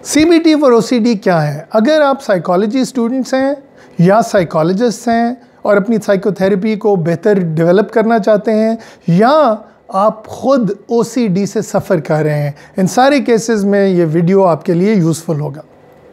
CBT for OCD क्या है? अगर आप साइकोलॉजी स्टूडेंट्स हैं या साइकोलॉजिस्ट हैं और अपनी साइकोथेरेपी को बेहतर डेवलप करना चाहते हैं, या आप ख़ुद OCD से सफ़र कर रहे हैं, इन सारे केसेस में ये वीडियो आपके लिए यूज़फुल होगा।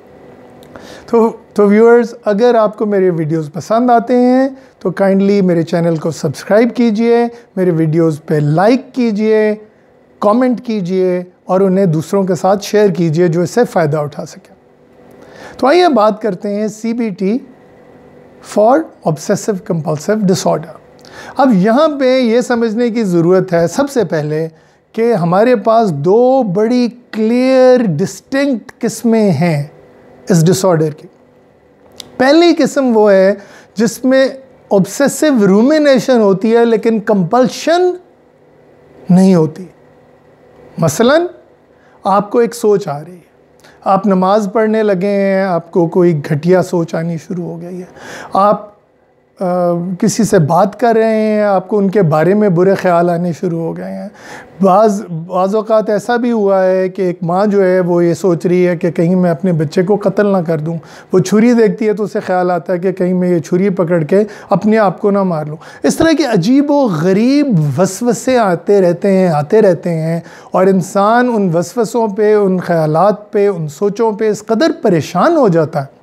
तो व्यूअर्स, अगर आपको मेरे वीडियोस पसंद आते हैं तो काइंडली मेरे चैनल को सब्सक्राइब कीजिए, मेरे वीडियोस पे लाइक कीजिए, कमेंट कीजिए और उन्हें दूसरों के साथ शेयर कीजिए जो इससे फ़ायदा उठा सके। तो आइए बात करते हैं CBT for obsessive compulsive disorder. अब यहाँ पे ये समझने की ज़रूरत है सबसे पहले कि हमारे पास दो बड़ी क्लियर डिस्टिंक्ट किस्में हैं इस डिसऑर्डर की। पहली किस्म वो है जिसमें ऑब्सेसिव रूमिनेशन होती है लेकिन कंपल्शन नहीं होती। मसलन आपको एक सोच आ रही है, आप नमाज पढ़ने लगे हैं, आपको कोई घटिया सोच आनी शुरू हो गई है, आप किसी से बात कर रहे हैं, आपको उनके बारे में बुरे ख्याल आने शुरू हो गए हैं। बाज़ औक़ात ऐसा भी हुआ है कि एक माँ जो है वो ये सोच रही है कि कहीं मैं अपने बच्चे को कत्ल ना कर दूं। वो छुरी देखती है तो उसे ख्याल आता है कि कहीं मैं ये छुरी पकड़ के अपने आप को ना मार लूं। इस तरह के अजीब व गरीब वसवसे आते रहते हैं और इंसान उन वसवसों पे, उन ख़यालात पे, उन सोचों पे इस कदर परेशान हो जाता है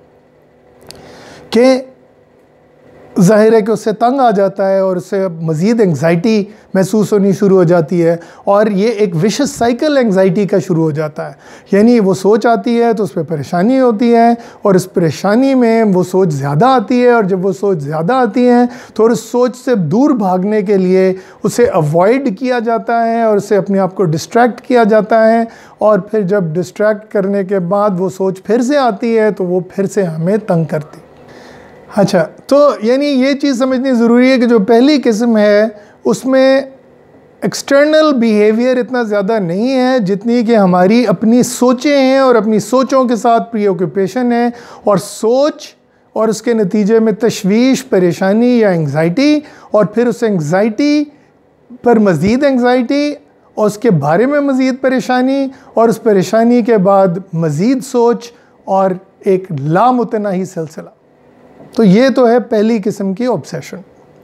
कि ज़ाहिर है कि उससे तंग आ जाता है और उससे मज़ीद एंग्ज़ाइटी महसूस होनी शुरू हो जाती है और ये एक विशस साइकिल एंग्ज़ाइटी का शुरू हो जाता है। यानी वो सोच आती है तो उस पर परेशानी होती है और इस परेशानी में वो सोच ज़्यादा आती है और जब वो सोच ज़्यादा आती है तो उस सोच से दूर भागने के लिए उसे अवॉइड किया जाता है और उसे अपने आप को डिस्ट्रैक्ट किया जाता है और फिर जब डिस्ट्रैक्ट करने के बाद वो सोच फिर से आती है तो वो फिर से हमें तंग करती है। अच्छा, तो यानी ये चीज़ समझनी ज़रूरी है कि जो पहली किस्म है उसमें एक्सटर्नल बिहेवियर इतना ज़्यादा नहीं है जितनी कि हमारी अपनी सोचें हैं और अपनी सोचों के साथ प्रीऑक्यूपेशन है और सोच और उसके नतीजे में तशवीश, परेशानी या एंग्ज़ाइटी और फिर उस एंग्ज़ाइटी पर मज़ीद एंग्ज़ाइटी और उसके बारे में मज़ीद परेशानी और उस परेशानी के बाद मज़ीद सोच और एक लामुतनाही सिलसिला। तो ये तो है पहली किस्म की ऑब्सेशन।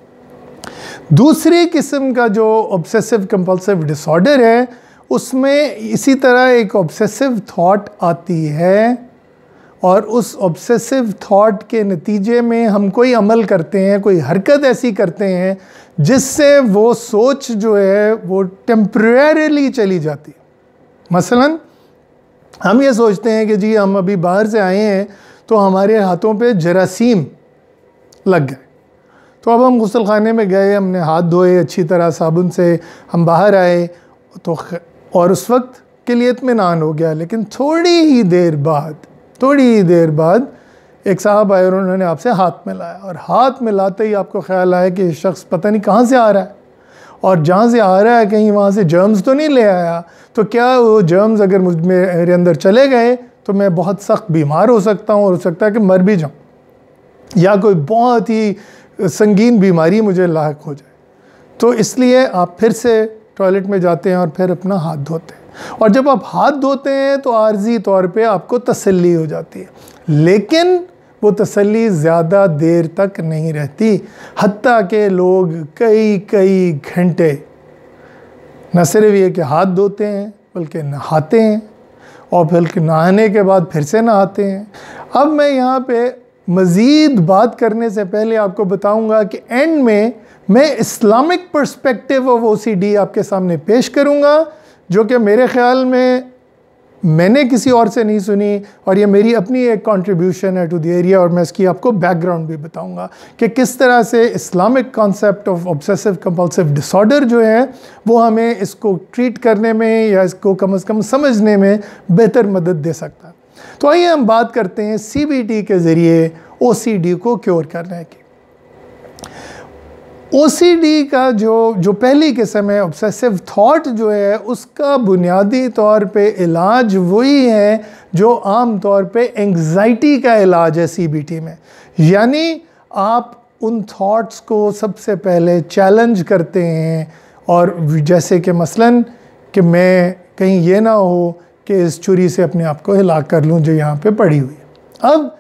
दूसरी किस्म का जो ऑब्सेसिव कंपल्सिव डिसऑर्डर है उसमें इसी तरह एक ऑब्सेसिव थॉट आती है और उस ऑब्सेसिव थॉट के नतीजे में हम कोई अमल करते हैं, कोई हरकत ऐसी करते हैं जिससे वो सोच जो है वो टेम्परेरीली चली जाती है। मसलन हम ये सोचते हैं कि जी हम अभी बाहर से आए हैं तो हमारे हाथों पे जरासीम लग गए, तो अब हम गुस्लखाने में गए, हमने हाथ धोए अच्छी तरह साबुन से, हम बाहर आए तो और उस वक्त के लिए इत्मीनान हो गया। लेकिन थोड़ी ही देर बाद एक साहब आए और उन्होंने आपसे हाथ मिलाया और हाथ मिलाते ही आपको ख्याल आया कि शख्स पता नहीं कहाँ से आ रहा है और जहाँ से आ रहा है कहीं वहाँ से जर्म्स तो नहीं ले आया। तो क्या वो जर्म्स अगर मेरे अंदर चले गए तो मैं बहुत सख्त बीमार हो सकता हूँ और हो सकता है कि मर भी जाऊँ या कोई बहुत ही संगीन बीमारी मुझे लायक हो जाए। तो इसलिए आप फिर से टॉयलेट में जाते हैं और फिर अपना हाथ धोते हैं और जब आप हाथ धोते हैं तो आर्जी तौर पे आपको तसल्ली हो जाती है, लेकिन वो तसल्ली ज़्यादा देर तक नहीं रहती। हत्ता के लोग कई घंटे न सिर्फ ये कि हाथ धोते हैं बल्कि नहाते हैं और फिर नहाने के बाद फिर से नहाते हैं। अब मैं यहाँ पे मज़ीद बात करने से पहले आपको बताऊंगा कि एंड में मैं इस्लामिक पर्सपेक्टिव ऑफ OCD आपके सामने पेश करूंगा जो कि मेरे ख़्याल में मैंने किसी और से नहीं सुनी और ये मेरी अपनी एक कंट्रीब्यूशन है टू द एरिया और मैं इसकी आपको बैकग्राउंड भी बताऊंगा कि किस तरह से Islamic concept of obsessive compulsive disorder जो है वो हमें इसको ट्रीट करने में या इसको कम से कम समझने में बेहतर मदद दे सकता है। तो आइए हम बात करते हैं CBT के ज़रिए OCD को क्योर करने की। OCD का जो पहली किस्म है ऑब्सेसिव थॉट जो है उसका बुनियादी तौर पे इलाज वही है जो आम तौर पे एंग्ज़ाइटी का इलाज है CBT में। यानी आप उन थॉट्स को सबसे पहले चैलेंज करते हैं और जैसे कि मसलन कि मैं कहीं ये ना हो कि इस छुरी से अपने आप को हिला कर लूँ जो यहाँ पे पड़ी हुई है। अब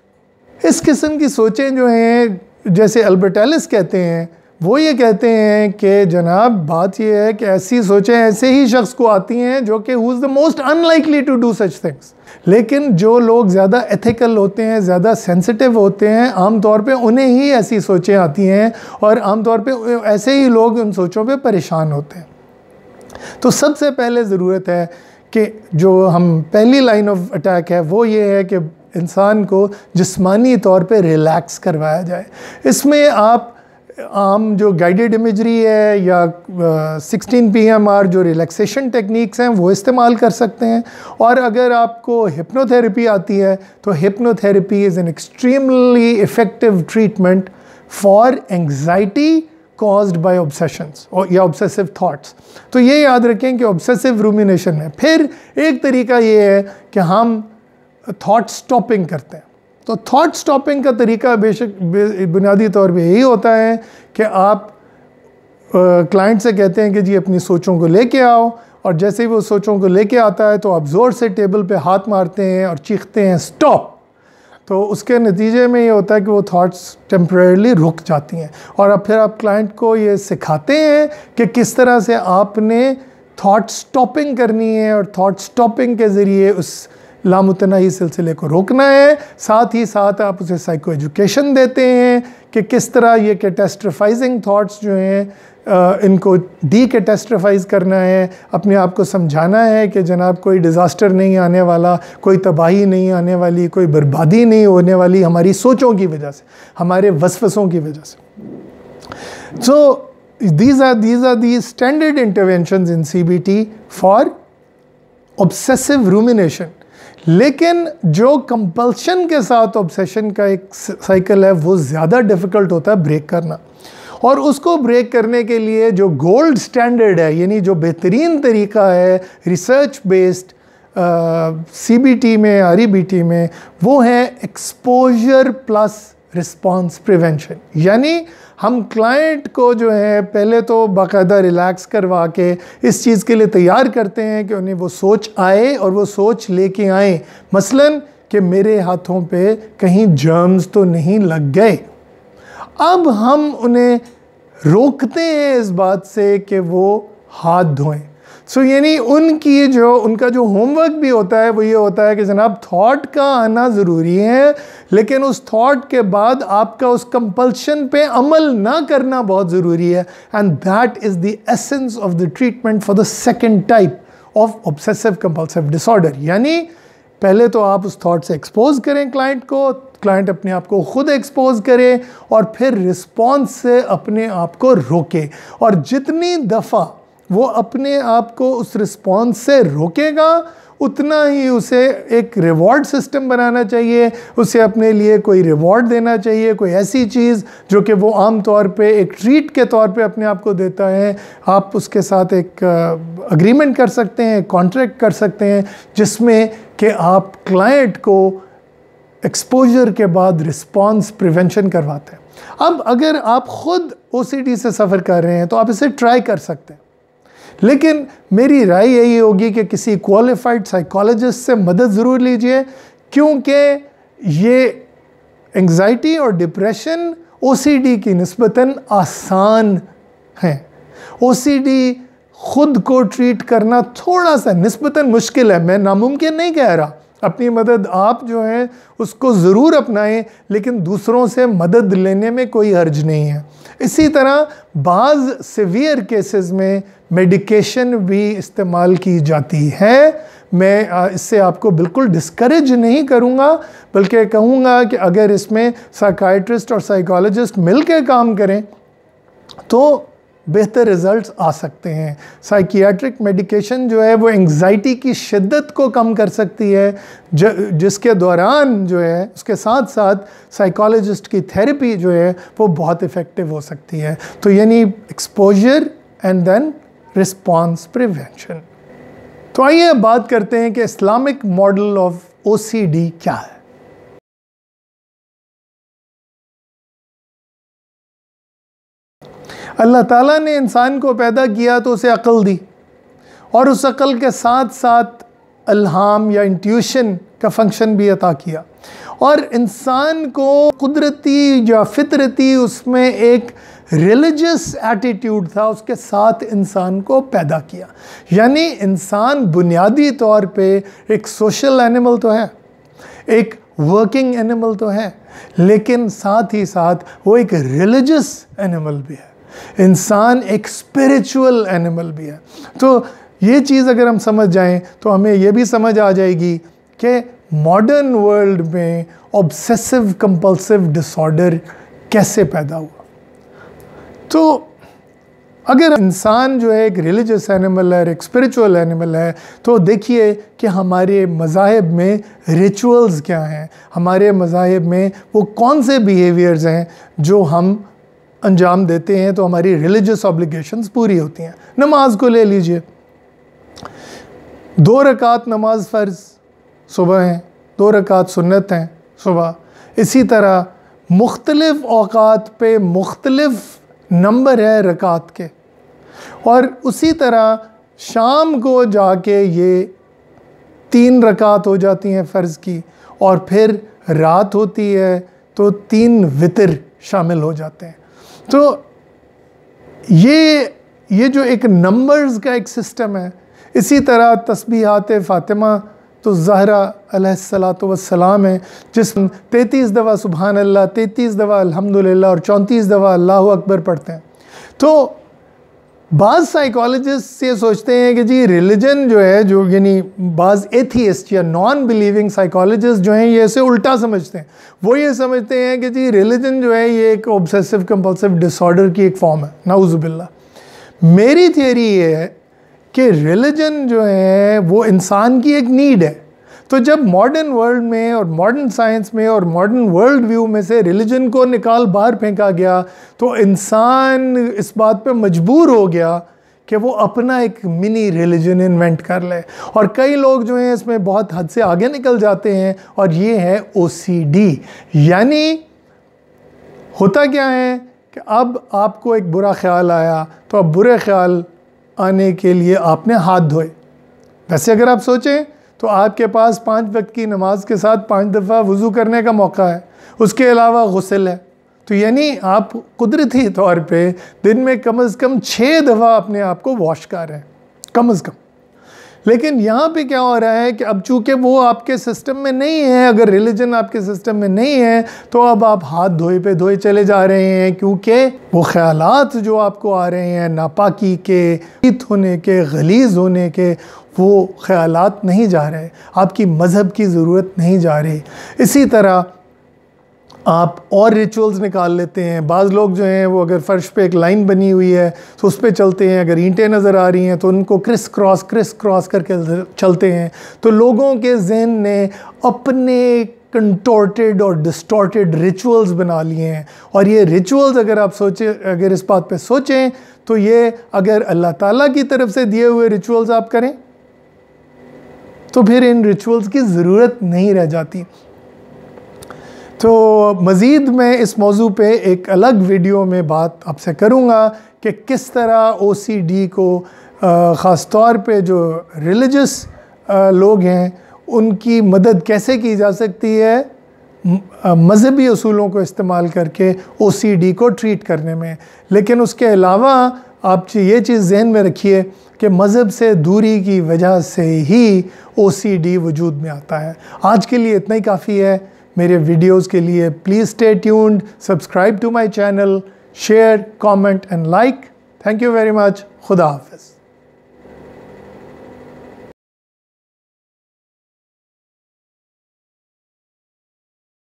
इस किस्म की सोचें जो हैं, जैसे अल्बर्ट एलिस कहते हैं, वो ये कहते हैं कि जनाब बात ये है कि ऐसी सोचें ऐसे ही शख्स को आती हैं जो कि who is the most unlikely to do such things. लेकिन जो लोग ज़्यादा एथिकल होते हैं, ज़्यादा सेंसिटिव होते हैं, आम तौर पे उन्हें ही ऐसी सोचें आती हैं और आम तौर पे ऐसे ही लोग उन सोचों पे परेशान होते हैं। तो सबसे पहले ज़रूरत है कि जो हम पहली लाइन ऑफ अटैक है वो ये है कि इंसान को जिस्मानी तौर पे रिलैक्स करवाया जाए। इसमें आप आम जो गाइडेड इमेजरी है या 16 PMR जो रिलैक्सेशन टेक्निक्स हैं वो इस्तेमाल कर सकते हैं। और अगर आपको हिप्नोथेरेपी आती है तो hypnotherapy is an extremely effective treatment for anxiety caused by obsessions या obsessive thoughts। तो ये याद रखें कि obsessive rumination है। फिर एक तरीका ये है कि हम thought stopping करते हैं। तो थॉट स्टॉपिंग का तरीका बेशक बुनियादी तौर पे यही होता है कि आप क्लाइंट से कहते हैं कि जी अपनी सोचों को लेके आओ, और जैसे ही वो सोचों को लेके आता है तो आप ज़ोर से टेबल पे हाथ मारते हैं और चीखते हैं स्टॉप। तो उसके नतीजे में ये होता है कि वो थॉट्स टेम्परेरली रुक जाती हैं। और अब फिर आप क्लाइंट को ये सिखाते हैं कि किस तरह से आपने थॉट स्टॉपिंग करनी है और थॉट स्टॉपिंग के ज़रिए उस लामुतनाही सिलसिले को रोकना है। साथ ही साथ आप उसे साइको एजुकेशन देते हैं कि किस तरह ये कैटेस्ट्रोफाइजिंग थॉट्स जो हैं इनको डी कैटेस्ट्रोफाइज करना है, अपने आप को समझाना है कि जनाब कोई डिज़ास्टर नहीं आने वाला, कोई तबाही नहीं आने वाली, कोई बर्बादी नहीं होने वाली हमारी सोचों की वजह से, हमारे वसवसों की वजह से। सो these are the standard interventions in CBT for obsessive rumination। लेकिन जो कंपल्शन के साथ ऑब्सेशन का एक साइकिल है वो ज़्यादा डिफ़िकल्ट होता है ब्रेक करना। और उसको ब्रेक करने के लिए जो गोल्ड स्टैंडर्ड है, यानी जो बेहतरीन तरीका है रिसर्च बेस्ड CBT में, REBT में, वो है एक्सपोजर प्लस रिस्पॉन्स प्रिवेंशन। यानी हम क्लाइंट को जो है पहले तो बाकायदा रिलैक्स करवा के इस चीज़ के लिए तैयार करते हैं कि उन्हें वो सोच आए और वो सोच लेके आए, मसलन कि मेरे हाथों पे कहीं जर्म्स तो नहीं लग गए। अब हम उन्हें रोकते हैं इस बात से कि वो हाथ धोएं। सो यानी उनका जो होमवर्क भी होता है वो ये होता है कि जनाब थॉट का आना ज़रूरी है, लेकिन उस थॉट के बाद आपका उस कंपल्शन पे अमल ना करना बहुत ज़रूरी है। And that is the essence of the treatment for the second type of obsessive compulsive disorder. यानी पहले तो आप उस थॉट से एक्सपोज करें क्लाइंट को, क्लाइंट अपने आप को खुद एक्सपोज करे और फिर रिस्पॉन्स से अपने आप को रोके। और जितनी दफ़ा वो अपने आप को उस रिस्पॉन्स से रोकेगा उतना ही उसे एक रिवॉर्ड सिस्टम बनाना चाहिए, उसे अपने लिए कोई रिवॉर्ड देना चाहिए, कोई ऐसी चीज़ जो कि वो आम तौर पे एक ट्रीट के तौर पे अपने आप को देता है। आप उसके साथ एक अग्रीमेंट कर सकते हैं, कॉन्ट्रैक्ट कर सकते हैं जिसमें कि आप क्लाइंट को एक्सपोजर के बाद रिस्पॉन्स प्रिवेंशन करवाते हैं। अब अगर आप ख़ुद OCD से सफ़र कर रहे हैं तो आप इसे ट्राई कर सकते हैं, लेकिन मेरी राय यही होगी कि किसी क्वालिफाइड साइकोलॉजिस्ट से मदद ज़रूर लीजिए, क्योंकि ये एंग्जाइटी और डिप्रेशन OCD की निस्बतन आसान है। OCD ख़ुद को ट्रीट करना थोड़ा सा निस्बतन मुश्किल है। मैं नामुमकिन नहीं कह रहा, अपनी मदद आप जो है उसको ज़रूर अपनाएं, लेकिन दूसरों से मदद लेने में कोई हर्ज नहीं है। इसी तरह बाज़ सीवियर केसेस में मेडिकेशन भी इस्तेमाल की जाती है। मैं इससे आपको बिल्कुल डिस्करेज नहीं करूँगा, बल्कि कहूँगा कि अगर इसमें साइकाइट्रिस्ट और साइकोलॉजिस्ट मिलकर काम करें तो बेहतर रिज़ल्ट्स आ सकते हैं। साइकियाट्रिक मेडिकेशन जो है वो एंग्जाइटी की शिद्दत को कम कर सकती है, जिसके दौरान जो है उसके साथ साथ साइकोलॉजिस्ट की थेरेपी जो है वो बहुत इफ़ेक्टिव हो सकती है। तो यानी exposure and then response prevention. तो आइए बात करते हैं कि इस्लामिक मॉडल ऑफ OCD क्या है। अल्लाह ताला ने इंसान को पैदा किया तो उसे अक्ल दी, और उस अक्ल के साथ साथ इल्हाम या इंट्यूशन का फंक्शन भी अता किया, और इंसान को कुदरती या फितरती उसमें एक रिलीजियस एटीट्यूड था, उसके साथ इंसान को पैदा किया। यानी इंसान बुनियादी तौर पे एक सोशल एनिमल तो है, एक वर्किंग एनिमल तो है, लेकिन साथ ही साथ वो एक रिलीजियस एनिमल भी है। इंसान एक स्पिरिचुअल एनिमल भी है। तो ये चीज़ अगर हम समझ जाएं तो हमें ये भी समझ आ जाएगी कि मॉडर्न वर्ल्ड में ऑब्सेसिव कंपल्सिव डिसऑर्डर कैसे पैदा हुआ। तो अगर इंसान जो है एक रिलीजियस एनिमल है, एक स्पिरिचुअल एनिमल है, तो देखिए कि हमारे मज़ाहिब में रिचुअल्स क्या हैं, हमारे मज़ाहिब में वो कौन से बिहेवियर्स हैं जो हम अंजाम देते हैं तो हमारी रिलीजियस ऑब्लिगेशंस पूरी होती हैं। नमाज को ले लीजिए, 2 रकात नमाज फ़र्ज़ सुबह हैं, 2 रकात सुन्नत हैं सुबह। इसी तरह मुख्तलिफ़ औक़ात पे मुख्तलिफ़ नंबर है रकात के, और उसी तरह शाम को जाके ये 3 रकात हो जाती हैं फ़र्ज़ की, और फिर रात होती है तो 3 वितर शामिल हो जाते हैं। तो ये जो एक नंबर्स का एक सिस्टम है। इसी तरह तस्बीहात फ़ातिमा तो ज़हरा अलैहिस्सलातु वस्सलाम है, जिसमें 33 दफ़ा सुबहान अल्लाह, 33 दफ़ा अल्हम्दुलिल्लाह और 34 दफ़ा अल्लाहु अकबर पढ़ते हैं। तो बाज़ साइकोलॉजिस्ट ये सोचते हैं कि जी रिलीजन जो है, जो यानी बाज़ एथियस्ट या नॉन बिलीविंग साइकोलॉजिस्ट जो हैं ये इसे उल्टा समझते हैं। वो ये समझते हैं कि जी रिलीजन जो है ये एक ऑब्सेसिव कंपल्सिव डिसऑर्डर की एक फॉर्म है, नाउज़ुबिल्लाह। मेरी थियरी ये है कि रिलीजन जो है वो इंसान की एक नीड है। तो जब मॉडर्न वर्ल्ड में और मॉडर्न साइंस में और मॉडर्न वर्ल्ड व्यू में से रिलीजन को निकाल बाहर फेंका गया, तो इंसान इस बात पे मजबूर हो गया कि वो अपना एक मिनी रिलीजन इन्वेंट कर ले। और कई लोग जो हैं इसमें बहुत हद से आगे निकल जाते हैं, और ये है OCD। यानी होता क्या है कि अब आपको एक बुरा ख्याल आया, तो अब बुरे ख्याल आने के लिए आपने हाथ धोए। वैसे अगर आप सोचें तो आपके पास 5 वक्त की नमाज के साथ 5 दफ़ा वज़ू करने का मौका है, उसके अलावा गुस्ल है। तो यानी आप कुदरती तौर पे दिन में कम से कम 6 दफ़ा अपने आप को वॉश कर रहे हैं, कम से कम। लेकिन यहाँ पे क्या हो रहा है कि अब चूँकि वो आपके सिस्टम में नहीं है, अगर रिलीजन आपके सिस्टम में नहीं है, तो अब आप हाथ धोए पे धोए चले जा रहे हैं, क्योंकि वो ख़यालात जो आपको आ रहे हैं नापाकी के, ईत होने के, गलीज़ होने के, वो ख़यालात नहीं जा रहे, आपकी मज़हब की ज़रूरत नहीं जा रही। इसी तरह आप और रिचुअल्स निकाल लेते हैं। बाज़ लोग जो हैं वो अगर फ़र्श पे एक लाइन बनी हुई है तो उस पे चलते हैं, अगर ईंटें नज़र आ रही हैं तो उनको क्रिस क्रॉस करके चलते हैं। तो लोगों के ज़हन ने अपने कंटोर्टेड और डिस्टॉर्टेड रिचुअल्स बना लिए हैं। और ये रिचुअल्स अगर आप सोचें, अगर इस बात पे सोचें, तो ये अगर अल्लाह ताला की तरफ से दिए हुए रिचुअल्स आप करें तो फिर इन रिचुअल्स की ज़रूरत नहीं रह जाती। तो मज़ीद मैं इस मौजू पे एक अलग वीडियो में बात आपसे करूँगा कि किस तरह OCD को ख़ास तौर पे जो रिलीजियस लोग हैं उनकी मदद कैसे की जा सकती है मज़हबी असूलों को इस्तेमाल करके OCD को ट्रीट करने में। लेकिन उसके अलावा आप ये चीज़ ज़हन में रखिए कि मज़हब से दूरी की वजह से ही OCD वजूद में आता है। आज के लिए इतना ही काफ़ी है। मेरे वीडियोस के लिए please stay tuned, subscribe to my channel, share, comment and like. Thank you very much. खुदा हाफ़िज़।